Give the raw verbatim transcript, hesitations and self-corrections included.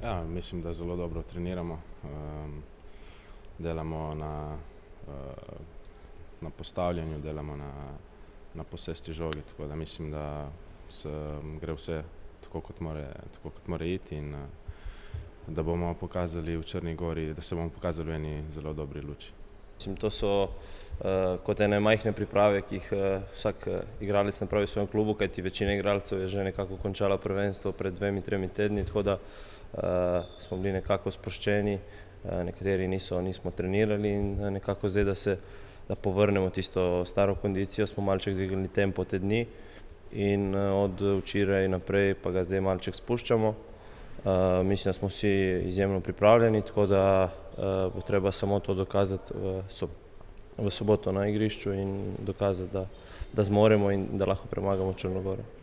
Ja, mislim, da zelo dobro treniramo. Um, delamo na, uh, na postavljanju, delamo na, na posesti žoge, tako da mislim, da se gre vse tako, kot more, tako, kot more iti in uh, da bomo pokazali v Črni Gori, da se bomo pokazali v eni zelo dobri luči. Mislim, to so uh, kot ene majhne priprave, ki jih uh, vsak uh, igralec napravi v svojem klubu, kajti večina igralcev je že nekako končala prvenstvo pred dvemi, tremi tedni, tako da uh, smo bili nekako sproščeni, uh, nekateri niso, nismo trenirali in uh, nekako zdaj, da se da povrnemo tisto staro kondicijo, smo malček dvignili tempo te dni in uh, od včeraj naprej pa ga zdaj malček spuščamo. Uh, mislim, da smo vsi izjemno pripravljeni, tako da uh, bo treba samo to dokazati v, so, v soboto na igrišču in dokazati, da, da zmoremo in da lahko premagamo Črno Goro.